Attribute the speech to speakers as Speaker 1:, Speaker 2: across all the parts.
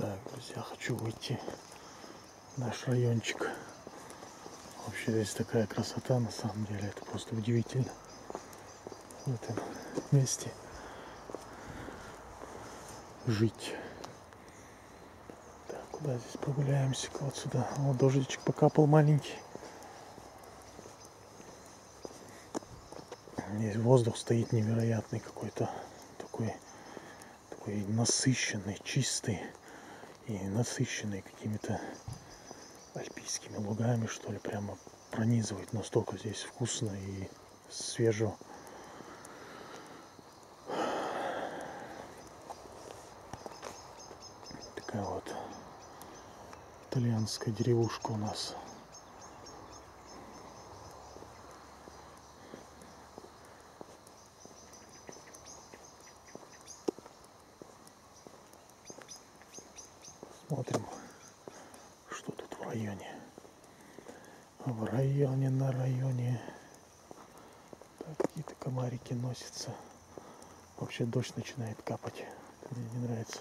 Speaker 1: Так, друзья, хочу выйти в наш райончик. Вообще здесь такая красота, на самом деле, это просто удивительно. В этом месте жить. Так, куда здесь прогуляемся? Вот сюда. Вот дождичек покапал маленький. Здесь воздух стоит невероятный какой-то, такой насыщенный, чистый и насыщенный какими-то альпийскими лугами, что ли, прямо пронизывает. Настолько здесь вкусно и свежо. Такая вот итальянская деревушка у нас. Смотрим, что тут в районе. На районе. Так, какие-то комарики носятся. Вообще дождь начинает капать. Мне не нравится.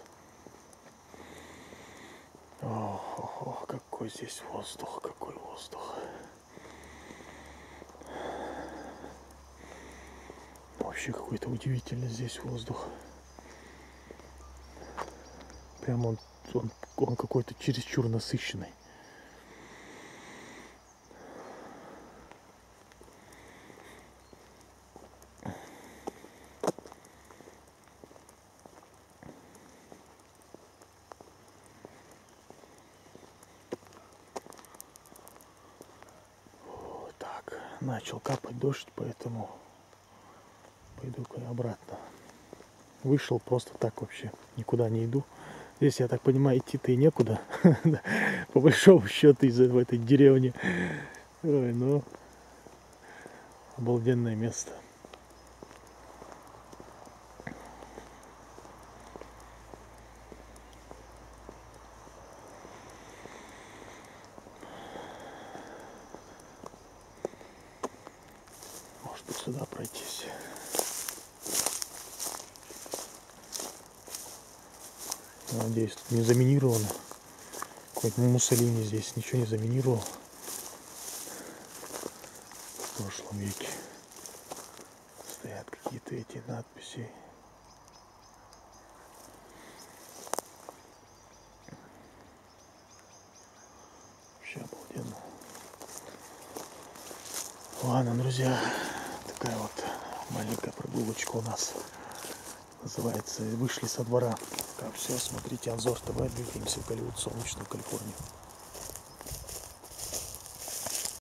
Speaker 1: Ох, какой здесь воздух, какой воздух. Вообще какой-то удивительный здесь воздух. Прям он какой-то чересчур насыщенный. Так, начал капать дождь, поэтому пойду-ка я обратно. Вышел просто так вообще, никуда не иду. Здесь, я так понимаю, идти-то и некуда. По большому счету в этой деревне. Ой, ну, обалденное место. Может быть, сюда пройтись. Надеюсь, тут не заминировано. Хоть Муссолини здесь ничего не заминировал в прошлом веке. Стоят какие-то эти надписи. Вообще обалденно. Ладно, друзья, такая вот маленькая прогулочка у нас. Называется «Вышли со двора». Так, все, смотрите Анзор ТВ, двигаемся в Голливуд, солнечную Калифорнию.